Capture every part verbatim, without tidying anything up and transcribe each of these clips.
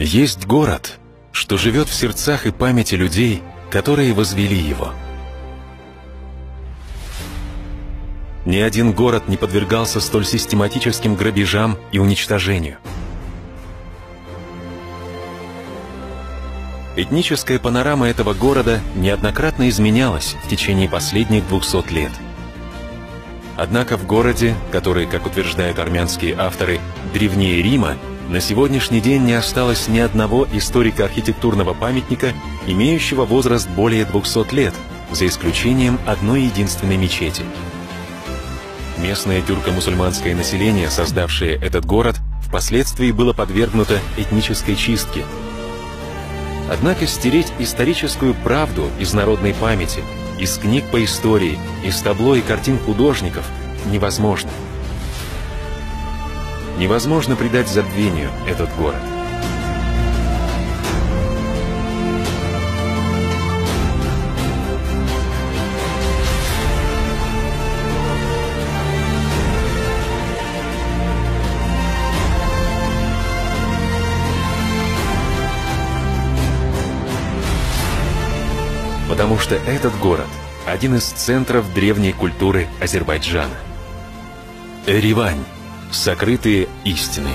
Есть город, что живет в сердцах и памяти людей, которые возвели его. Ни один город не подвергался столь систематическим грабежам и уничтожению. Этническая панорама этого города неоднократно изменялась в течение последних двухсот лет. Однако в городе, который, как утверждают армянские авторы, древнее Рима, на сегодняшний день не осталось ни одного историко-архитектурного памятника, имеющего возраст более двухсот лет, за исключением одной единственной мечети. Местное тюрко-мусульманское население, создавшее этот город, впоследствии было подвергнуто этнической чистке. Однако стереть историческую правду из народной памяти, из книг по истории, из табло и картин художников невозможно. Невозможно придать забвению этот город. Потому что этот город – один из центров древней культуры Азербайджана. Эревань. Сокрытые истины.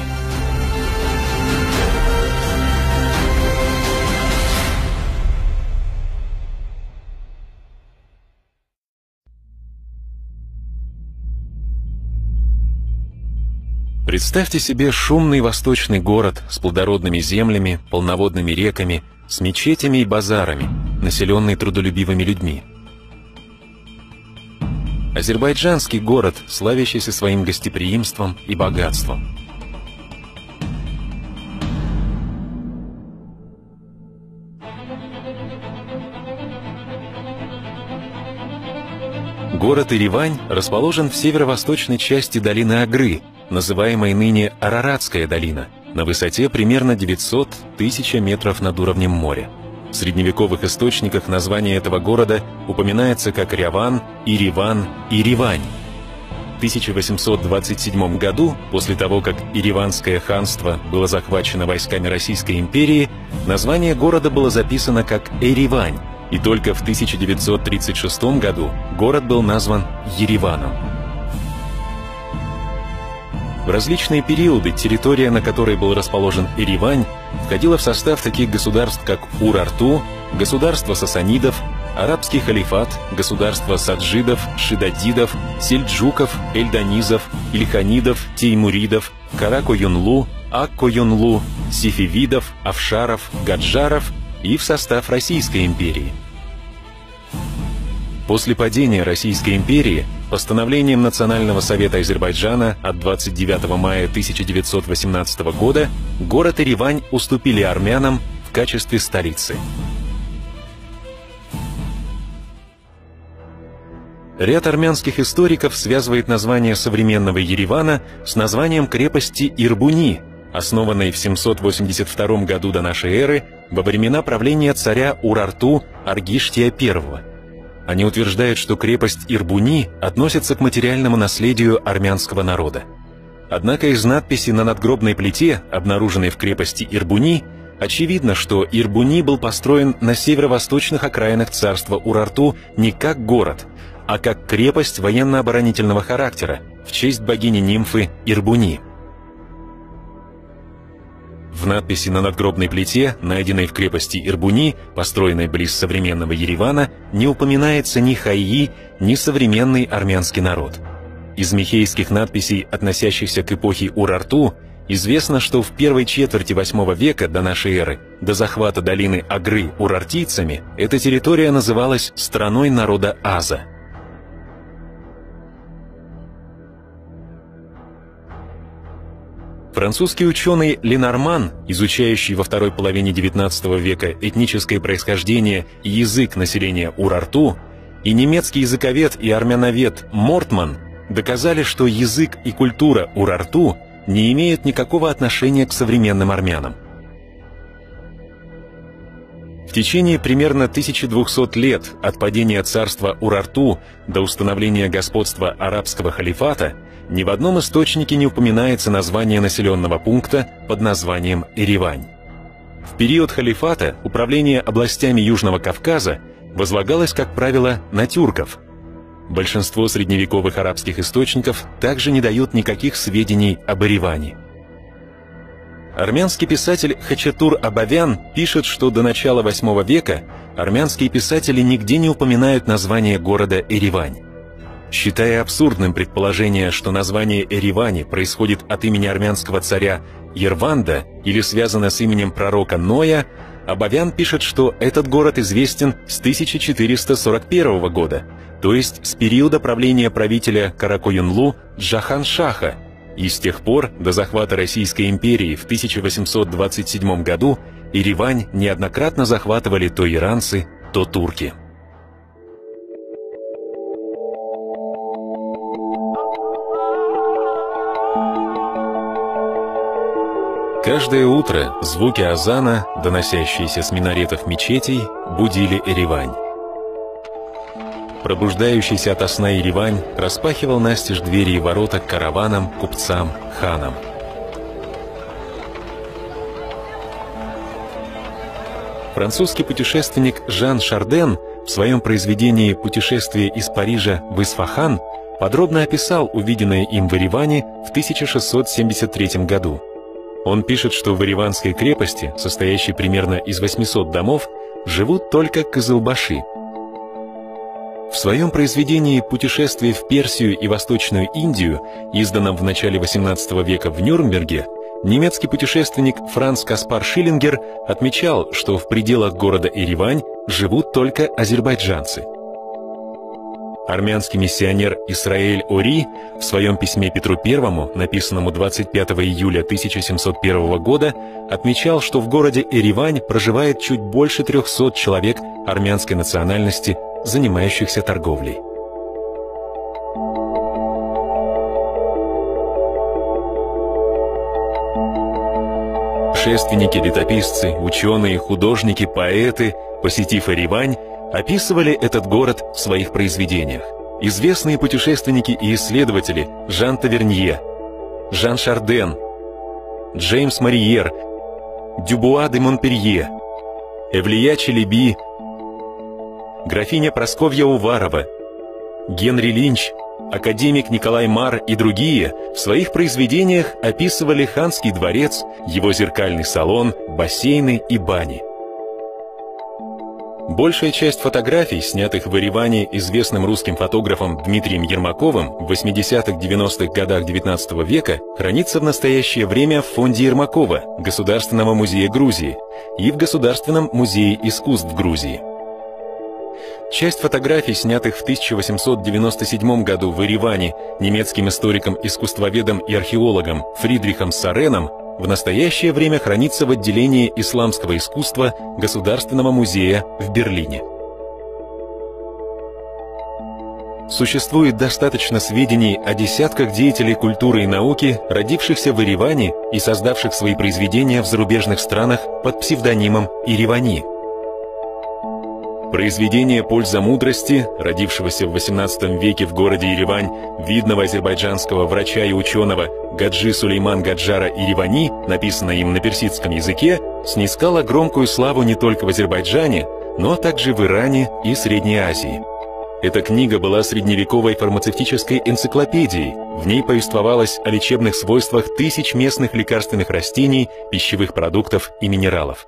Представьте себе шумный восточный город с плодородными землями, полноводными реками, с мечетями и базарами, населенный трудолюбивыми людьми. Азербайджанский город, славящийся своим гостеприимством и богатством. Город Эревань расположен в северо-восточной части долины Агры, называемой ныне Араратская долина, на высоте примерно девятьсот тысяч метров над уровнем моря. В средневековых источниках название этого города упоминается как Ряван, Ириван, Иревань. В тысяча восемьсот двадцать седьмом году, после того, как Ереванское ханство было захвачено войсками Российской империи, название города было записано как Эревань, и только в тысяча девятьсот тридцать шестом году город был назван Ереваном. В различные периоды территория, на которой был расположен Эревань, входила в состав таких государств, как Урарту, государство сасанидов, арабский халифат, государство саджидов, шидадидов, сельджуков, эльданизов, ильханидов, теймуридов, карако-юнлу, акко-юнлу, сифивидов, афшаров, гаджаров и в состав Российской империи. После падения Российской империи постановлением Национального совета Азербайджана от двадцать девятого мая тысяча девятьсот восемнадцатого года город Эревань уступили армянам в качестве столицы. Ряд армянских историков связывает название современного Еревана с названием крепости Ирбуни, основанной в семьсот восемьдесят втором году до нашей эры во времена правления царя Урарту Аргиштия первого. Они утверждают, что крепость Ирбуни относится к материальному наследию армянского народа. Однако из надписи на надгробной плите, обнаруженной в крепости Ирбуни, очевидно, что Ирбуни был построен на северо-восточных окраинах царства Урарту не как город, а как крепость военно-оборонительного характера в честь богини-нимфы Ирбуни. В надписи на надгробной плите, найденной в крепости Ирбуни, построенной близ современного Еревана, не упоминается ни хайи, ни современный армянский народ. Из михейских надписей, относящихся к эпохе Урарту, известно, что в первой четверти восьмого века до нашей эры, до захвата долины Агры урартийцами, эта территория называлась страной народа Аза. Французский ученый Ленорман, изучающий во второй половине девятнадцатого века этническое происхождение и язык населения Урарту, и немецкий языковед и армяновед Мортман доказали, что язык и культура Урарту не имеют никакого отношения к современным армянам. В течение примерно тысячи двухсот лет от падения царства Урарту до установления господства арабского халифата ни в одном источнике не упоминается название населенного пункта под названием Эревань. В период халифата управление областями Южного Кавказа возлагалось, как правило, на тюрков. Большинство средневековых арабских источников также не дают никаких сведений об Ереване. Армянский писатель Хачатур Абовян пишет, что до начала восьмого века армянские писатели нигде не упоминают название города Еревань. Считая абсурдным предположение, что название Еревани происходит от имени армянского царя Ерванда или связано с именем пророка Ноя, Абовян пишет, что этот город известен с тысяча четыреста сорок первого года, то есть с периода правления правителя Каракоюнлу Джахан-Шаха, и с тех пор, до захвата Российской империи в тысяча восемьсот двадцать седьмом году, Еревань неоднократно захватывали то иранцы, то турки. Каждое утро звуки азана, доносящиеся с минаретов мечетей, будили Еревань. Пробуждающийся ото сна Еревань распахивал настежь двери и ворота к караванам, купцам, ханам. Французский путешественник Жан Шарден в своем произведении «Путешествие из Парижа в Исфахан» подробно описал увиденное им в Ереване в тысяча шестьсот семьдесят третьем году. Он пишет, что в Ереванской крепости, состоящей примерно из восьмисот домов, живут только кызылбаши. В своем произведении «Путешествие в Персию и Восточную Индию», изданном в начале восемнадцатого века в Нюрнберге, немецкий путешественник Франц Каспар Шиллингер отмечал, что в пределах города Еревань живут только азербайджанцы. Армянский миссионер Исраэль Ори в своем письме Петру Первому, написанному двадцать пятого июля тысяча семьсот первого года, отмечал, что в городе Еревань проживает чуть больше трехсот человек армянской национальности, занимающихся торговлей. Шественники, летописцы, ученые, художники, поэты, посетив Еревань, описывали этот город в своих произведениях. Известные путешественники и исследователи Жан Тавернье, Жан Шарден, Джеймс Мариер, Дюбуа де Монперье, Эвлия Челеби, графиня Прасковья Уварова, Генри Линч, академик Николай Мар и другие в своих произведениях описывали ханский дворец, его зеркальный салон, бассейны и бани. Большая часть фотографий, снятых в Ереване известным русским фотографом Дмитрием Ермаковым в восьмидесятых-девяностых годах девятнадцатого века, хранится в настоящее время в фонде Ермакова, Государственного музея Грузии, и в Государственном музее искусств Грузии. Часть фотографий, снятых в тысяча восемьсот девяносто седьмом году в Ереване немецким историком, искусствоведом и археологом Фридрихом Сареном, в настоящее время хранится в отделении исламского искусства Государственного музея в Берлине. Существует достаточно сведений о десятках деятелей культуры и науки, родившихся в Ереване и создавших свои произведения в зарубежных странах под псевдонимом Еревани. Произведение «Польза мудрости», родившегося в восемнадцатом веке в городе Еревань видного азербайджанского врача и ученого Гаджи Сулейман Гаджара Еревани, написанное им на персидском языке, снискало громкую славу не только в Азербайджане, но также в Иране и Средней Азии. Эта книга была средневековой фармацевтической энциклопедией. В ней повествовалось о лечебных свойствах тысяч местных лекарственных растений, пищевых продуктов и минералов.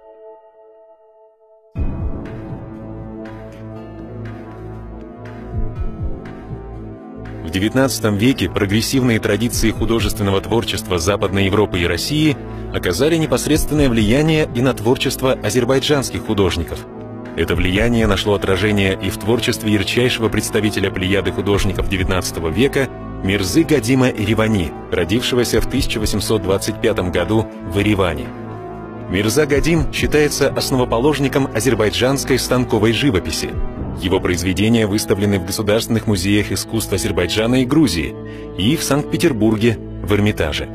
В девятнадцатом веке прогрессивные традиции художественного творчества Западной Европы и России оказали непосредственное влияние и на творчество азербайджанских художников. Это влияние нашло отражение и в творчестве ярчайшего представителя плеяды художников девятнадцатого века Мирзы Гадима Еревани, родившегося в тысяча восемьсот двадцать пятом году в Ереване. Мирза Гадим считается основоположником азербайджанской станковой живописи. Его произведения выставлены в Государственных музеях искусств Азербайджана и Грузии и в Санкт-Петербурге в Эрмитаже.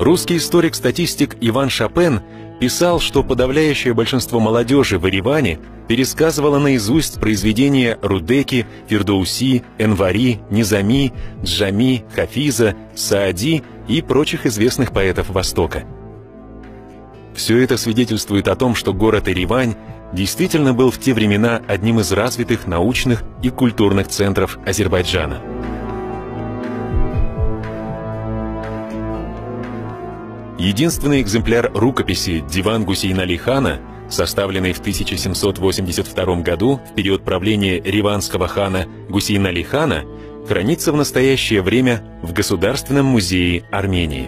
Русский историк-статистик Иван Шопен писал, что подавляющее большинство молодежи в Ереване пересказывало наизусть произведения Рудеки, Фирдоуси, Энвари, Низами, Джами, Хафиза, Саади и прочих известных поэтов Востока. Все это свидетельствует о том, что город Еревань действительно был в те времена одним из развитых научных и культурных центров Азербайджана. Единственный экземпляр рукописи «Диван Гусейн-Али хана», составленный в тысяча семьсот восемьдесят втором году в период правления ереванского хана Гусейн-Али хана, хранится в настоящее время в Государственном музее Армении.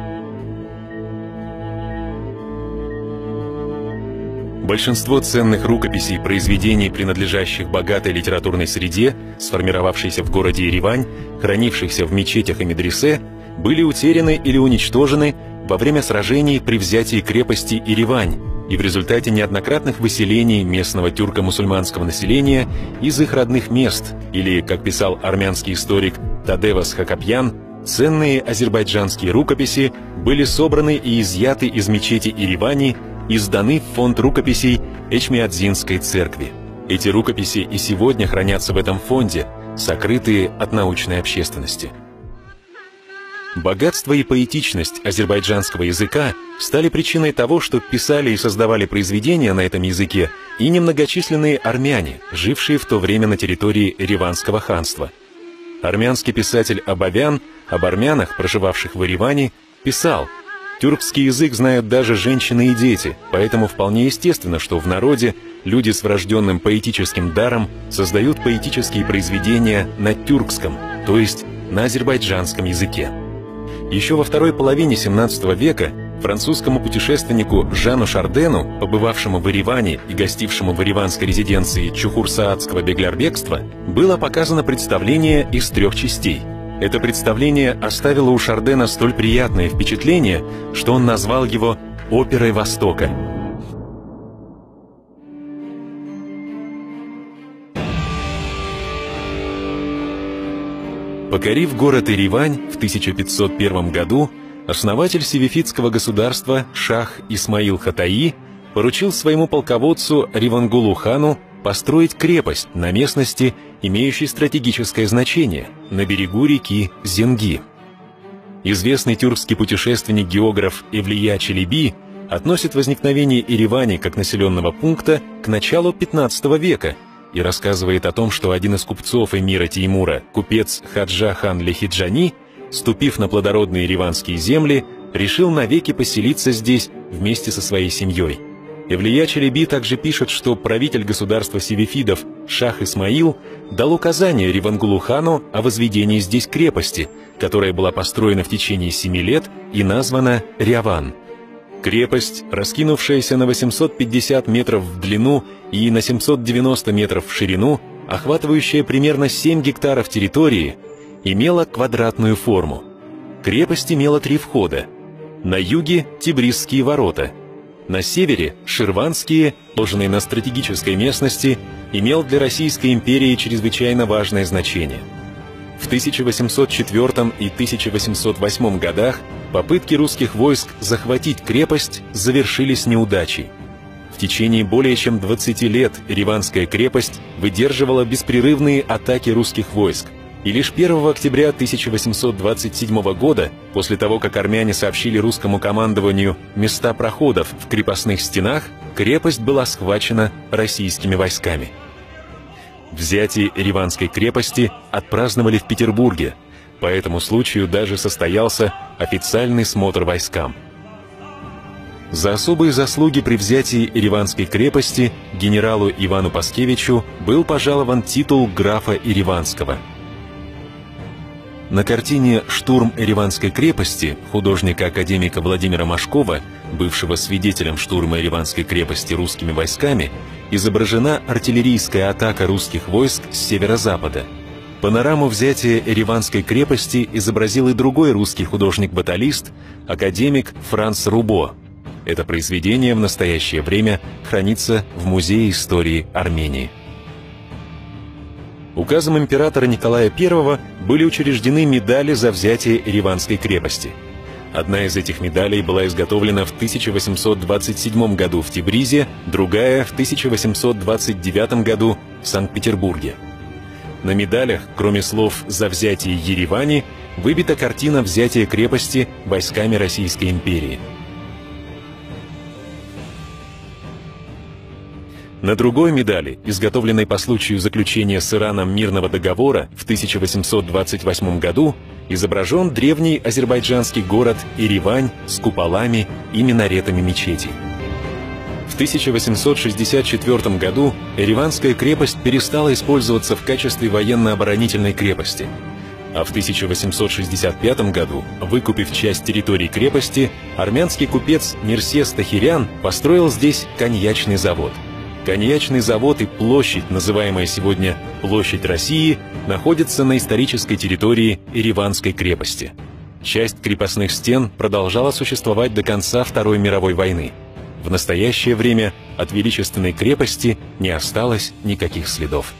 Большинство ценных рукописей и произведений, принадлежащих богатой литературной среде, сформировавшейся в городе Еревань, хранившихся в мечетях и медресе, были утеряны или уничтожены во время сражений при взятии крепости Еревань и в результате неоднократных выселений местного тюрко-мусульманского населения из их родных мест, или, как писал армянский историк Тадевас Хакапьян, ценные азербайджанские рукописи были собраны и изъяты из мечети Еревани и сданы в фонд рукописей Эчмиадзинской церкви. Эти рукописи и сегодня хранятся в этом фонде, сокрытые от научной общественности. Богатство и поэтичность азербайджанского языка стали причиной того, что писали и создавали произведения на этом языке и немногочисленные армяне, жившие в то время на территории Ереванского ханства. Армянский писатель Абовян об армянах, проживавших в Ереване, писал: «Тюркский язык знают даже женщины и дети, поэтому вполне естественно, что в народе люди с врожденным поэтическим даром создают поэтические произведения на тюркском, то есть на азербайджанском языке». Еще во второй половине семнадцатого века французскому путешественнику Жану Шардену, побывавшему в Ереване и гостившему в ереванской резиденции Чухурсаатского беглярбегства, было показано представление из трех частей. Это представление оставило у Шардена столь приятное впечатление, что он назвал его «Оперой Востока». Покорив город Еревань в тысяча пятьсот первом году, основатель севефидского государства шах Исмаил Хатаи поручил своему полководцу Ревангулу хану построить крепость на местности, имеющей стратегическое значение, на берегу реки Зенги. Известный тюркский путешественник-географ Эвлия Челеби относит возникновение Еревани как населенного пункта к началу пятнадцатого века и рассказывает о том, что один из купцов эмира Теймура, купец Хаджа хан Лехиджани, ступив на плодородные ереванские земли, решил навеки поселиться здесь вместе со своей семьей. Эвлия Челеби также пишет, что правитель государства севефидов шах Исмаил дал указание Ревангулу хану о возведении здесь крепости, которая была построена в течение семи лет и названа Ряван. Крепость, раскинувшаяся на восемьсот пятьдесят метров в длину и на семьсот девяносто метров в ширину, охватывающая примерно семь гектаров территории, имела квадратную форму. Крепость имела три входа. На юге – Тибрисские ворота. На севере – Ширванские, положенные на стратегической местности, имел для Российской империи чрезвычайно важное значение. В тысяча восемьсот четвёртом и тысяча восемьсот восьмом годах попытки русских войск захватить крепость завершились неудачей. В течение более чем двадцати лет Ереванская крепость выдерживала беспрерывные атаки русских войск, и лишь первого октября тысяча восемьсот двадцать седьмого года, после того, как армяне сообщили русскому командованию места проходов в крепостных стенах, крепость была схвачена российскими войсками. Взятие Ереванской крепости отпраздновали в Петербурге. По этому случаю даже состоялся официальный смотр войскам. За особые заслуги при взятии Ереванской крепости генералу Ивану Паскевичу был пожалован титул графа Ереванского. На картине «Штурм Ереванской крепости» художника-академика Владимира Машкова, бывшего свидетелем штурма Ереванской крепости русскими войсками, изображена артиллерийская атака русских войск с северо-запада. Панораму взятия Ереванской крепости изобразил и другой русский художник-баталист, академик Франц Рубо. Это произведение в настоящее время хранится в Музее истории Армении. Указом императора Николая Первого были учреждены медали за взятие Ереванской крепости. Одна из этих медалей была изготовлена в тысяча восемьсот двадцать седьмом году в Тебризе, другая в тысяча восемьсот двадцать девятом году в Санкт-Петербурге. На медалях, кроме слов «За взятие Еревани», выбита картина взятия крепости войсками Российской империи. На другой медали, изготовленной по случаю заключения с Ираном мирного договора в тысяча восемьсот двадцать восьмом году, изображен древний азербайджанский город Еревань с куполами и минаретами мечетей. В тысяча восемьсот шестьдесят четвёртом году Ереванская крепость перестала использоваться в качестве военно-оборонительной крепости, а в тысяча восемьсот шестьдесят пятом году, выкупив часть территории крепости, армянский купец Мирсес Тахирян построил здесь коньячный завод. Коньячный завод и площадь, называемая сегодня Площадь России, находятся на исторической территории Ереванской крепости. Часть крепостных стен продолжала существовать до конца Второй мировой войны. В настоящее время от величественной крепости не осталось никаких следов.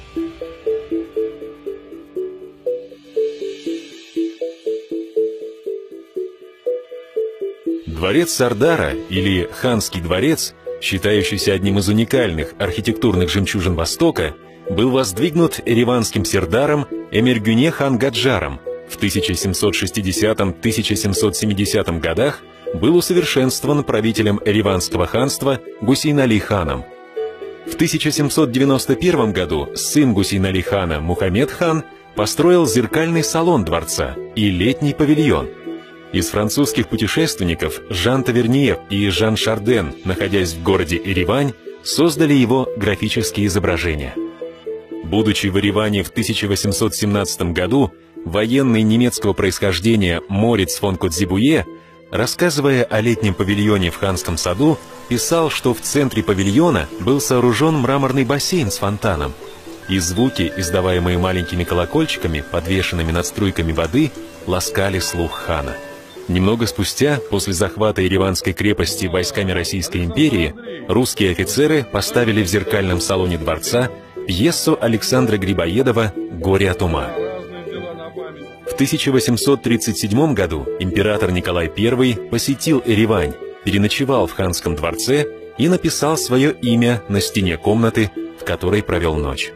Дворец Сардара, или Ханский дворец, считающийся одним из уникальных архитектурных жемчужин Востока, был воздвигнут ереванским сердаром Эмиргюне хан Гаджаром в тысяча семьсот шестидесятом — тысяча семьсот семидесятом годах, был усовершенствован правителем Ереванского ханства Гусейн-Али ханом. В тысяча семьсот девяносто первом году сын Гусейн-Али хана Мухаммед хан построил зеркальный салон дворца и летний павильон. Из французских путешественников Жан Таверниер и Жан Шарден, находясь в городе Еревань, создали его графические изображения. Будучи в Ереване в тысяча восемьсот семнадцатом году, военный немецкого происхождения Мориц фон Кодзибуе, рассказывая о летнем павильоне в Ханском саду, писал, что в центре павильона был сооружен мраморный бассейн с фонтаном, и звуки, издаваемые маленькими колокольчиками, подвешенными над струйками воды, ласкали слух хана. Немного спустя, после захвата Ереванской крепости войсками Российской империи, русские офицеры поставили в зеркальном салоне дворца пьесу Александра Грибоедова «Горе от ума». В тысяча восемьсот тридцать седьмом году император Николай Первый посетил Еревань, переночевал в Ханском дворце и написал свое имя на стене комнаты, в которой провел ночь.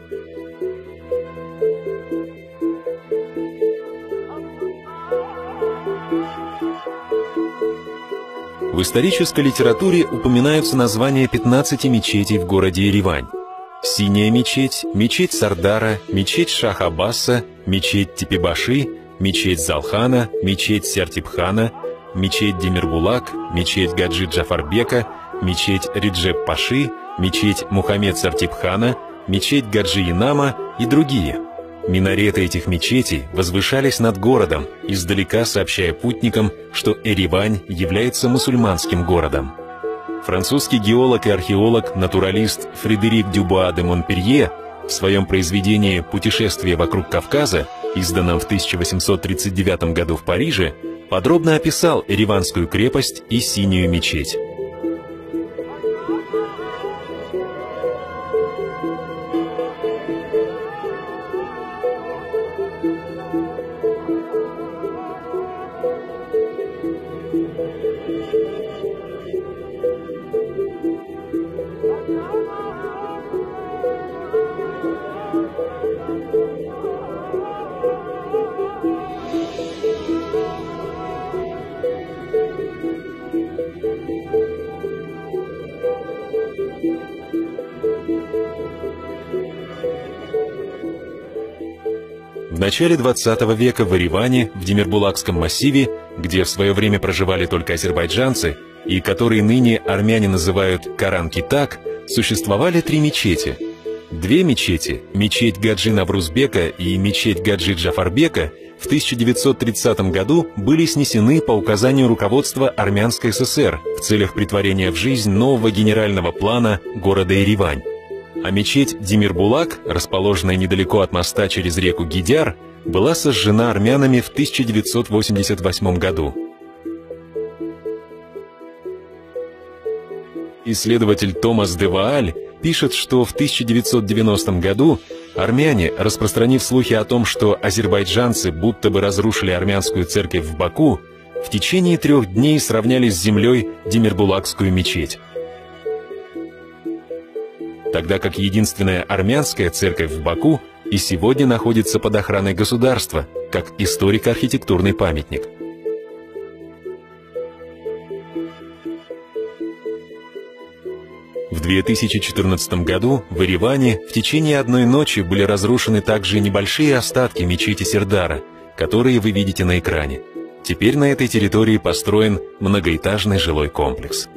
В исторической литературе упоминаются названия пятнадцати мечетей в городе Еревань. Синяя мечеть, мечеть Сардара, мечеть Шах-Аббаса, мечеть Тепебаши, мечеть Залхана, мечеть Сертибхана, мечеть Демирбулак, мечеть Гаджи Джафарбека, мечеть Риджеп-Паши, мечеть Мухаммед Сертибхана, мечеть Гаджи Инама и другие. Минареты этих мечетей возвышались над городом, издалека сообщая путникам, что Еревань является мусульманским городом. Французский геолог и археолог, натуралист Фредерик Дюбуа де Монперье в своем произведении «Путешествие вокруг Кавказа», изданном в тысяча восемьсот тридцать девятом году в Париже, подробно описал Ереванскую крепость и Синюю мечеть. В начале двадцатого века в Ереване, в Демирбулакском массиве, где в свое время проживали только азербайджанцы, и который ныне армяне называют Каран-Китак, существовали три мечети. Две мечети, мечеть Гаджи Наврузбека и мечеть Гаджи Джафарбека, в тысяча девятьсот тридцатом году были снесены по указанию руководства Армянской ССР в целях претворения в жизнь нового генерального плана города Еревань. А мечеть Демирбулак, расположенная недалеко от моста через реку Гидяр, была сожжена армянами в тысяча девятьсот восемьдесят восьмом году. Исследователь Томас де Вааль пишет, что в тысяча девятьсот девяностом году армяне, распространив слухи о том, что азербайджанцы будто бы разрушили армянскую церковь в Баку, в течение трех дней сравняли с землей Демирбулакскую мечеть. Тогда как единственная армянская церковь в Баку и сегодня находится под охраной государства, как историко-архитектурный памятник. В две тысячи четырнадцатом году в Ереване в течение одной ночи были разрушены также небольшие остатки мечети Сердара, которые вы видите на экране. Теперь на этой территории построен многоэтажный жилой комплекс.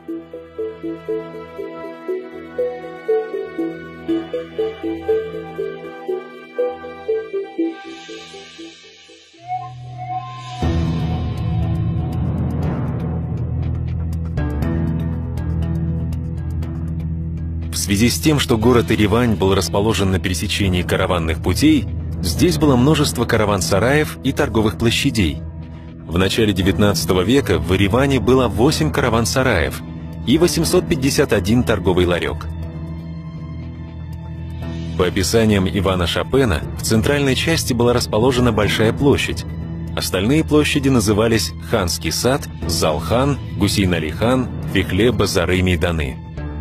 В связи с тем, что город Еревань был расположен на пересечении караванных путей, здесь было множество караван-сараев и торговых площадей. В начале девятнадцатого века в Ереване было восемь караван-сараев и восемьсот пятьдесят один торговый ларек. По описаниям Ивана Шопена, в центральной части была расположена большая площадь. Остальные площади назывались Ханский сад, Зал-хан, Гусейн-Али-хан, Фихле, Базары, Мейданы.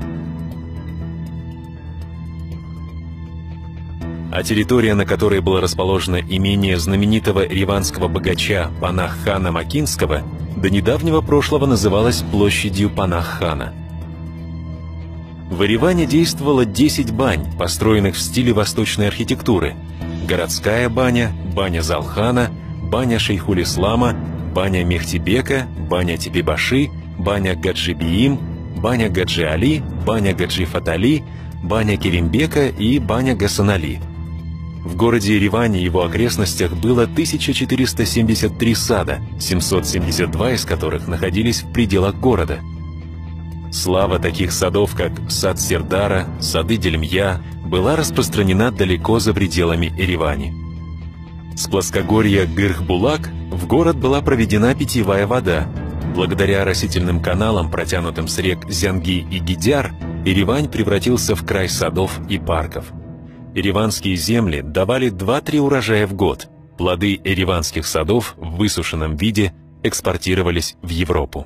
А территория, на которой было расположено имение знаменитого ереванского богача Панах-хана Макинского, до недавнего прошлого называлась площадью Панах-хана. В Ереване действовало десять бань, построенных в стиле восточной архитектуры: городская баня, баня Залхана, баня Шейхулислама, баня Мехтибека, баня Типибаши, баня Гаджи-Биим, баня Гаджи-Али, баня Гаджи-Фатали, баня Керимбека и баня Гасан-Али. В городе Ереване и его окрестностях было тысяча четыреста семьдесят три сада, семьсот семьдесят два из которых находились в пределах города. Слава таких садов, как сад Сердара, сады Дельмья, была распространена далеко за пределами Еревани. С плоскогорья Гырх-Булак в город была проведена питьевая вода. Благодаря оросительным каналам, протянутым с рек Зянги и Гидяр, Еревань превратился в край садов и парков. Ереванские земли давали два-три урожая в год. Плоды ереванских садов в высушенном виде экспортировались в Европу.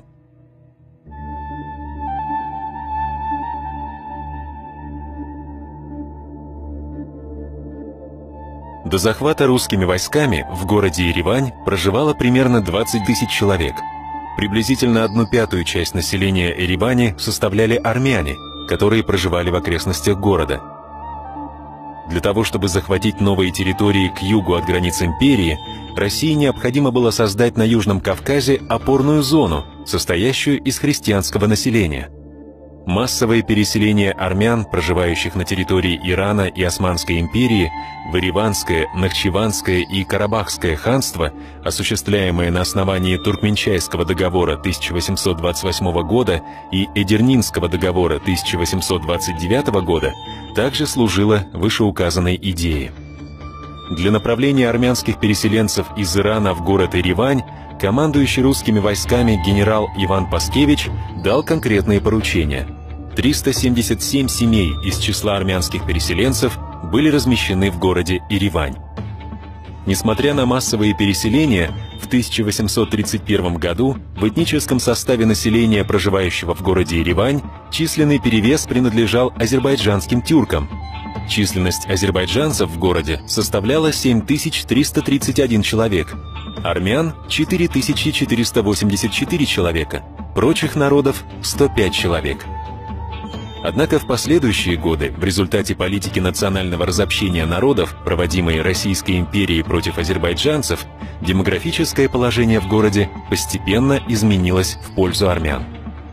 До захвата русскими войсками в городе Еревань проживало примерно двадцать тысяч человек. Приблизительно одну пятую часть населения Еревани составляли армяне, которые проживали в окрестностях города. Для того, чтобы захватить новые территории к югу от границ империи, России необходимо было создать на Южном Кавказе опорную зону, состоящую из христианского населения. Массовое переселение армян, проживающих на территории Ирана и Османской империи, в Ереванское, Нахчеванское и Карабахское ханство, осуществляемое на основании Туркменчайского договора тысяча восемьсот двадцать восьмого года и Эдернинского договора тысяча восемьсот двадцать девятого года, также служило вышеуказанной идее. Для направления армянских переселенцев из Ирана в город Еревань командующий русскими войсками генерал Иван Паскевич дал конкретные поручения. триста семьдесят семь семей из числа армянских переселенцев были размещены в городе Еревань. Несмотря на массовые переселения, в тысяча восемьсот тридцать первом году в этническом составе населения, проживающего в городе Еревань, численный перевес принадлежал азербайджанским тюркам. Численность азербайджанцев в городе составляла семь тысяч триста тридцать один человек, армян – четыре тысячи четыреста восемьдесят четыре человека, прочих народов – сто пять человек. Однако в последующие годы, в результате политики национального разобщения народов, проводимой Российской империей против азербайджанцев, демографическое положение в городе постепенно изменилось в пользу армян.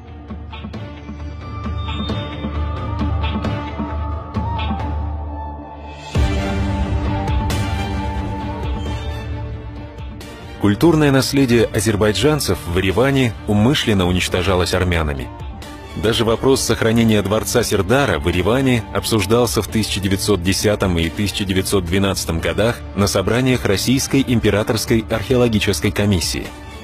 Культурное наследие азербайджанцев в Ереване умышленно уничтожалось армянами. Даже вопрос сохранения дворца Сердара в Ереване обсуждался в тысяча девятьсот десятом и тысяча девятьсот двенадцатом годах на собраниях Российской императорской археологической комиссии.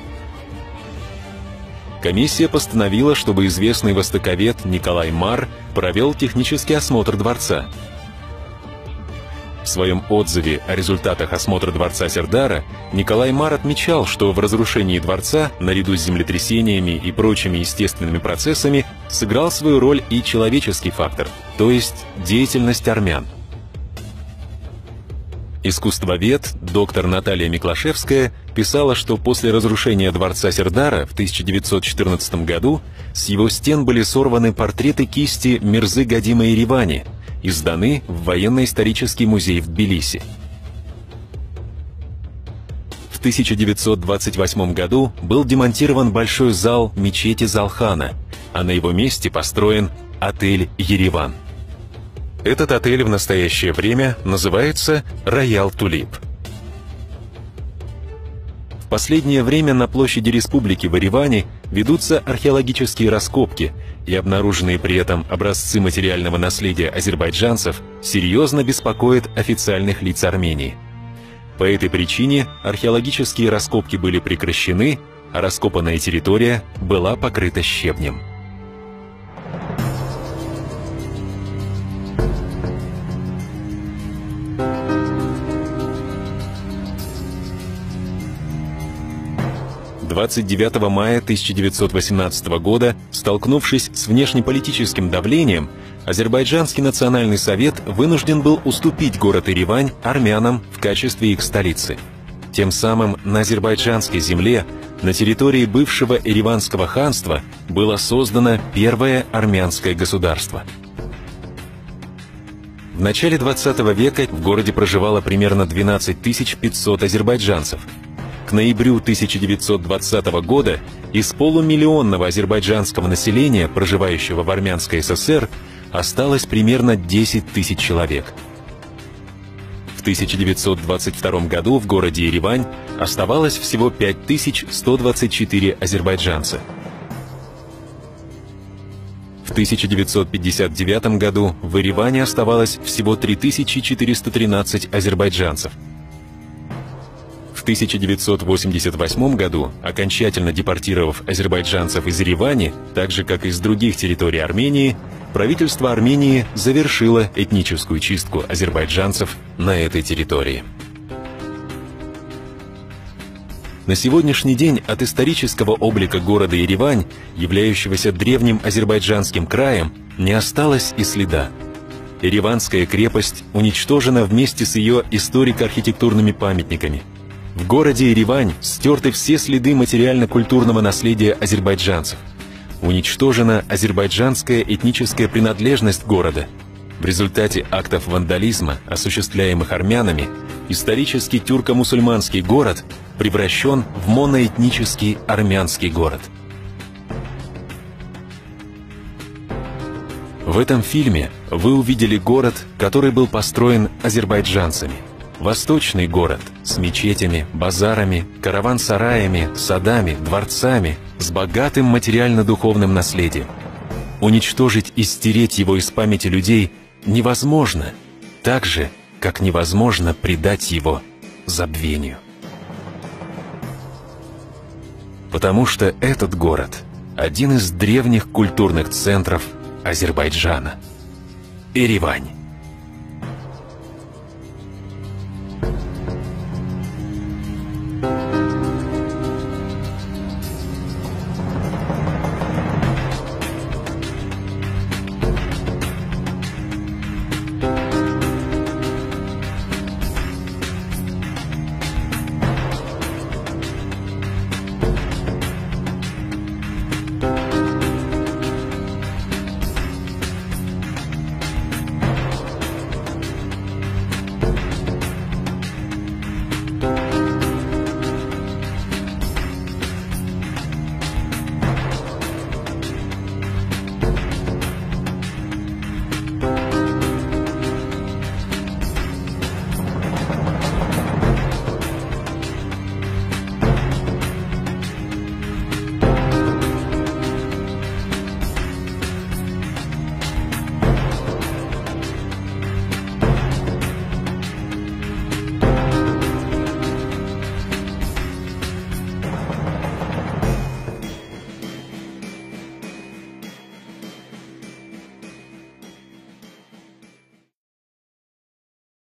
Комиссия постановила, чтобы известный востоковед Николай Мар провел технический осмотр дворца. В своем отзыве о результатах осмотра дворца Сердара Николай Мар отмечал, что в разрушении дворца, наряду с землетрясениями и прочими естественными процессами, сыграл свою роль и человеческий фактор, то есть деятельность армян. Искусствовед, доктор Наталья Миклашевская, писала, что после разрушения дворца Сердара в тысяча девятьсот четырнадцатом году с его стен были сорваны портреты кисти Мирзы Гадима Еревани и сданы в военно-исторический музей в Тбилиси. В тысяча девятьсот двадцать восьмом году был демонтирован большой зал мечети Залхана, а на его месте построен отель «Ереван». Этот отель в настоящее время называется «Роял Тулип». В последнее время на площади Республики в Ереване ведутся археологические раскопки, и обнаруженные при этом образцы материального наследия азербайджанцев серьезно беспокоят официальных лиц Армении. По этой причине археологические раскопки были прекращены, а раскопанная территория была покрыта щебнем. двадцать девятого мая тысяча девятьсот восемнадцатого года, столкнувшись с внешнеполитическим давлением, Азербайджанский национальный совет вынужден был уступить город Еревань армянам в качестве их столицы. Тем самым на азербайджанской земле, на территории бывшего Ереванского ханства, было создано первое армянское государство. В начале двадцатого века в городе проживало примерно двенадцать тысяч пятьсот азербайджанцев. К ноябрю тысяча девятьсот двадцатого года из полумиллионного азербайджанского населения, проживающего в Армянской ССР, осталось примерно десять тысяч человек. В тысяча девятьсот двадцать втором году в городе Еревань оставалось всего пять тысяч сто двадцать четыре азербайджанца. В тысяча девятьсот пятьдесят девятом году в Ереване оставалось всего три тысячи четыреста тринадцать азербайджанцев. В тысяча девятьсот восемьдесят восьмом году, окончательно депортировав азербайджанцев из Еревани, так же как и из других территорий Армении, правительство Армении завершило этническую чистку азербайджанцев на этой территории. На сегодняшний день от исторического облика города Еревань, являющегося древним азербайджанским краем, не осталось и следа. Ереванская крепость уничтожена вместе с ее историко-архитектурными памятниками. В городе Еревань стерты все следы материально-культурного наследия азербайджанцев. Уничтожена азербайджанская этническая принадлежность города. В результате актов вандализма, осуществляемых армянами, исторический тюрко-мусульманский город превращен в моноэтнический армянский город. В этом фильме вы увидели город, который был построен азербайджанцами. Восточный город с мечетями, базарами, караван-сараями, садами, дворцами, с богатым материально-духовным наследием. Уничтожить и стереть его из памяти людей невозможно, так же, как невозможно предать его забвению. Потому что этот город – один из древних культурных центров Азербайджана – Еревань.